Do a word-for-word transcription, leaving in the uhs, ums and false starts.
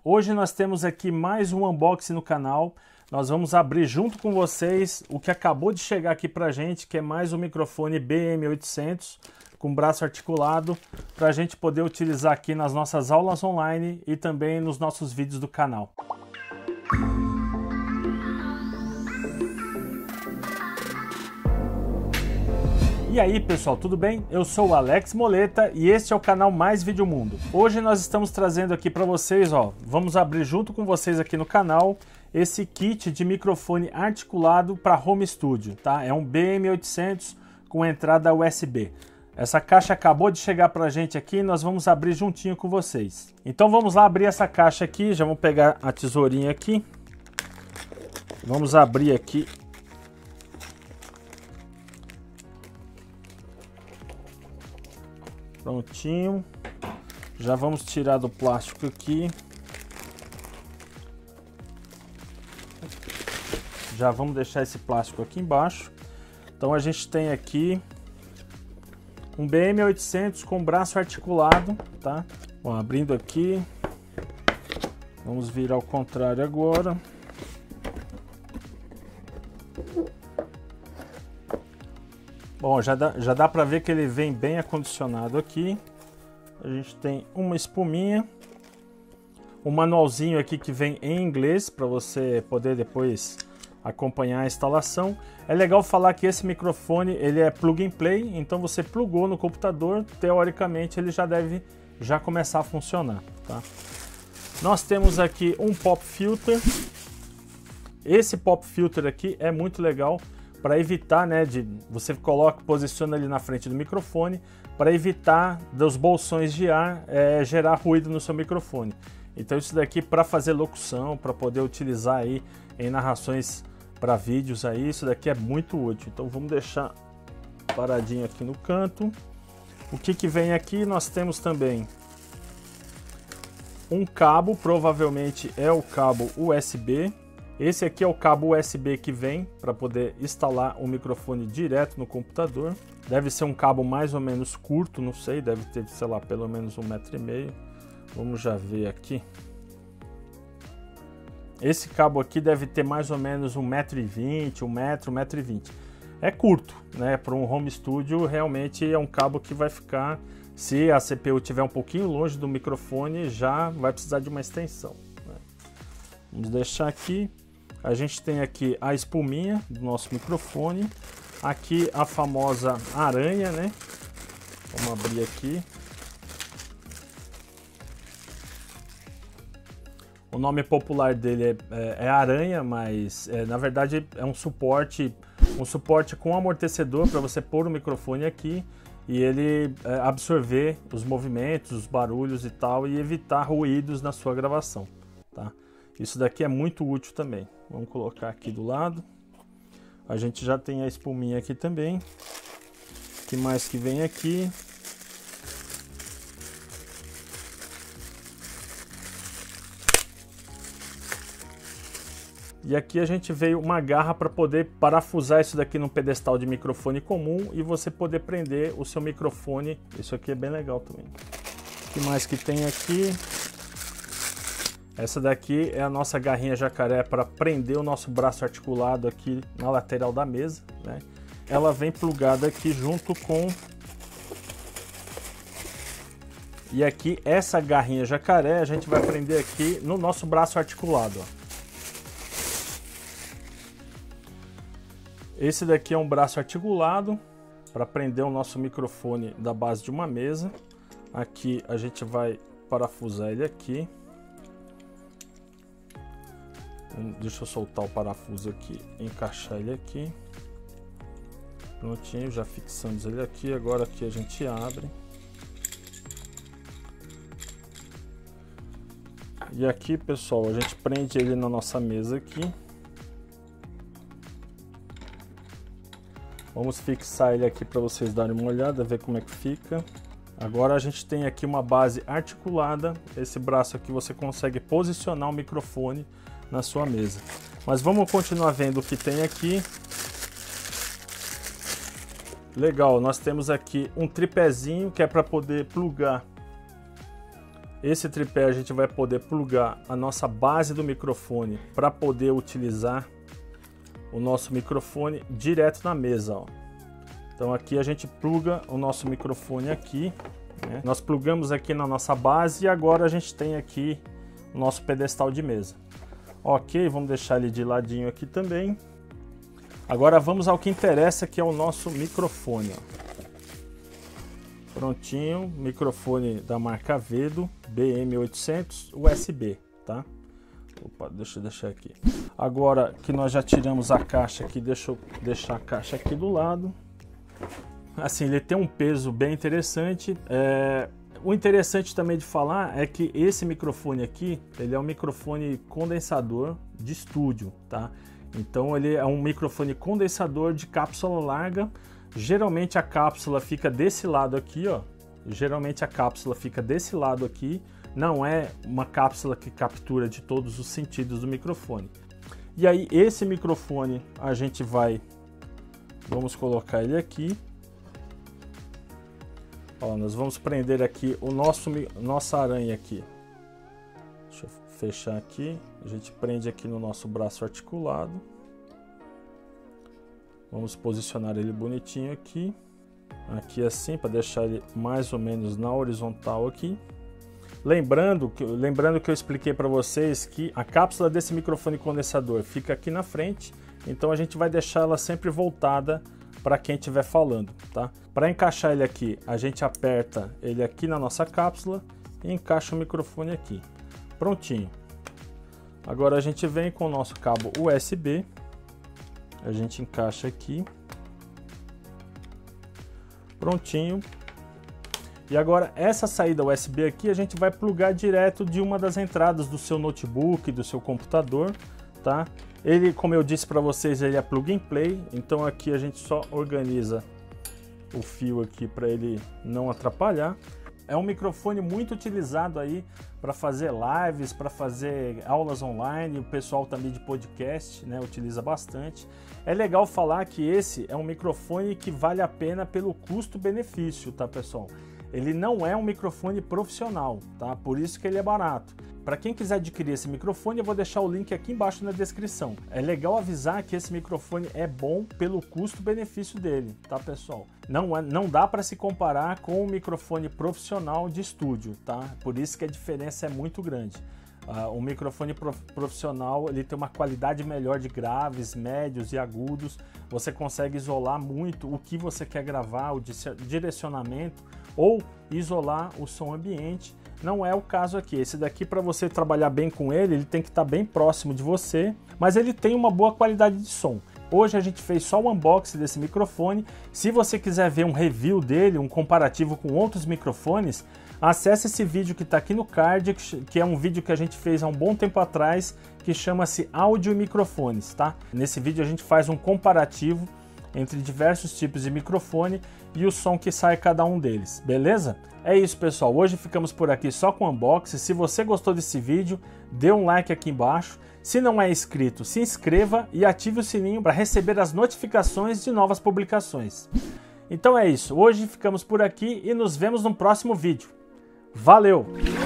Hoje nós temos aqui mais um unboxing no canal. Nós vamos abrir junto com vocês o que acabou de chegar aqui pra gente, que é mais um microfone B M oitocentos com braço articulado, para a gente poder utilizar aqui nas nossas aulas online e também nos nossos vídeos do canal. E aí pessoal, tudo bem? Eu sou o Alex Moleta e este é o canal Mais Vídeo Mundo. Hoje nós estamos trazendo aqui para vocês, ó, vamos abrir junto com vocês aqui no canal esse kit de microfone articulado para home studio, tá? É um B M oitocentos com entrada U S B. Essa caixa acabou de chegar para a gente aqui e nós vamos abrir juntinho com vocês. Então vamos lá abrir essa caixa aqui, já vamos pegar a tesourinha aqui. Vamos abrir aqui. Prontinho. Já vamos tirar do plástico aqui. Já vamos deixar esse plástico aqui embaixo. Então a gente tem aqui um B M oitocentos com braço articulado, tá? Bom, abrindo aqui. Vamos virar ao contrário agora. Bom, já dá, já dá para ver que ele vem bem acondicionado aqui. A gente tem uma espuminha, um manualzinho aqui que vem em inglês para você poder depois acompanhar a instalação. É legal falar que esse microfone ele é plug and play, então você plugou no computador, teoricamente ele já deve já começar a funcionar, tá? Nós temos aqui um pop filter. Esse pop filter aqui é muito legal para evitar, né, de você coloca, posiciona ali na frente do microfone para evitar dos bolsões de ar é, gerar ruído no seu microfone. Então isso daqui para fazer locução, para poder utilizar aí em narrações para vídeos aí, isso daqui é muito útil. Então vamos deixar paradinho aqui no canto. O que que vem aqui? Nós temos também um cabo, provavelmente é o cabo U S B. Esse aqui é o cabo U S B que vem para poder instalar o microfone direto no computador. Deve ser um cabo mais ou menos curto, não sei, deve ter, sei lá, pelo menos um metro e meio. Vamos já ver aqui. Esse cabo aqui deve ter mais ou menos um metro e vinte, um metro, um metro e vinte. É curto, né? Para um home studio realmente é um cabo que vai ficar, se a C P U estiver um pouquinho longe do microfone, já vai precisar de uma extensão, né? Vamos deixar aqui. A gente tem aqui a espuminha do nosso microfone. Aqui a famosa aranha, né? Vamos abrir aqui. O nome popular dele é, é, é aranha, mas é, na verdade é um suporte, um suporte com amortecedor para você pôr o microfone aqui e ele é, absorver os movimentos, os barulhos e tal e evitar ruídos na sua gravação, tá? Isso daqui é muito útil também. Vamos colocar aqui do lado. A gente já tem a espuminha aqui também. O que mais que vem aqui? E aqui a gente veio uma garra para poder parafusar isso daqui num pedestal de microfone comum e você poder prender o seu microfone. Isso aqui é bem legal também. O que mais que tem aqui? Essa daqui é a nossa garrinha jacaré para prender o nosso braço articulado aqui na lateral da mesa, né? Ela vem plugada aqui junto com... E aqui essa garrinha jacaré a gente vai prender aqui no nosso braço articulado, ó. Esse daqui é um braço articulado para prender o nosso microfone da base de uma mesa. Aqui a gente vai parafusar ele aqui. Deixa eu soltar o parafuso aqui, encaixar ele aqui. Prontinho, já fixamos ele aqui. Agora aqui a gente abre. E aqui, pessoal, a gente prende ele na nossa mesa aqui. Vamos fixar ele aqui para vocês darem uma olhada, ver como é que fica. Agora a gente tem aqui uma base articulada. Esse braço aqui você consegue posicionar o microfone na sua mesa. Mas vamos continuar vendo o que tem aqui. Legal, nós temos aqui um tripézinho que é para poder plugar Esse tripé a gente vai poder plugar a nossa base do microfone para poder utilizar o nosso microfone direto na mesa, ó. Então aqui a gente pluga o nosso microfone aqui, né? Nós plugamos aqui na nossa base e agora a gente tem aqui o nosso pedestal de mesa. Ok, vamos deixar ele de ladinho aqui também. Agora vamos ao que interessa, que é o nosso microfone, ó. Prontinho, microfone da marca Vedo, B M oitocentos U S B, tá? Opa, deixa eu deixar aqui. Agora que nós já tiramos a caixa aqui, deixa eu deixar a caixa aqui do lado. Assim, ele tem um peso bem interessante. É... O interessante também de falar é que esse microfone aqui, ele é um microfone condensador de estúdio, tá? Então ele é um microfone condensador de cápsula larga. Geralmente a cápsula fica desse lado aqui, ó. Geralmente a cápsula fica desse lado aqui. Não é uma cápsula que captura de todos os sentidos do microfone. E aí esse microfone a gente vai, vamos colocar ele aqui. Ó, nós vamos prender aqui o nosso nossa aranha aqui. Deixa eu fechar aqui. A gente prende aqui no nosso braço articulado. Vamos posicionar ele bonitinho aqui. Aqui assim, para deixar ele mais ou menos na horizontal aqui. Lembrando que, lembrando que eu expliquei para vocês que a cápsula desse microfone condensador fica aqui na frente. Então a gente vai deixar ela sempre voltada para quem estiver falando, tá? Para encaixar ele aqui, a gente aperta ele aqui na nossa cápsula e encaixa o microfone aqui. Prontinho. Agora a gente vem com o nosso cabo U S B. A gente encaixa aqui. Prontinho. E agora essa saída U S B aqui a gente vai plugar direto de uma das entradas do seu notebook, do seu computador, tá? Ele, como eu disse para vocês, ele é plug and play, então aqui a gente só organiza o fio aqui para ele não atrapalhar. É um microfone muito utilizado aí para fazer lives, para fazer aulas online, o pessoal também de podcast, né, utiliza bastante. É legal falar que esse é um microfone que vale a pena pelo custo-benefício, tá, pessoal? Ele não é um microfone profissional, tá? Por isso que ele é barato. Para quem quiser adquirir esse microfone, eu vou deixar o link aqui embaixo na descrição. É legal avisar que esse microfone é bom pelo custo-benefício dele, tá, pessoal? Não, é, não dá para se comparar com um microfone profissional de estúdio, tá? Por isso que a diferença é muito grande. Uh, o microfone prof, profissional ele tem uma qualidade melhor de graves, médios e agudos. Você consegue isolar muito o que você quer gravar, o direcionamento, ou isolar o som ambiente. Não é o caso aqui. Esse daqui, para você trabalhar bem com ele, ele tem que estar bem próximo de você, mas ele tem uma boa qualidade de som. Hoje a gente fez só o unboxing desse microfone. Se você quiser ver um review dele, um comparativo com outros microfones, acesse esse vídeo que está aqui no card, que é um vídeo que a gente fez há um bom tempo atrás, que chama-se Áudio e Microfones, tá? Nesse vídeo a gente faz um comparativo entre diversos tipos de microfone e o som que sai cada um deles, beleza? É isso, pessoal, hoje ficamos por aqui só com o unboxing. Se você gostou desse vídeo, dê um like aqui embaixo. Se não é inscrito, se inscreva e ative o sininho para receber as notificações de novas publicações. Então é isso, hoje ficamos por aqui e nos vemos no próximo vídeo. Valeu!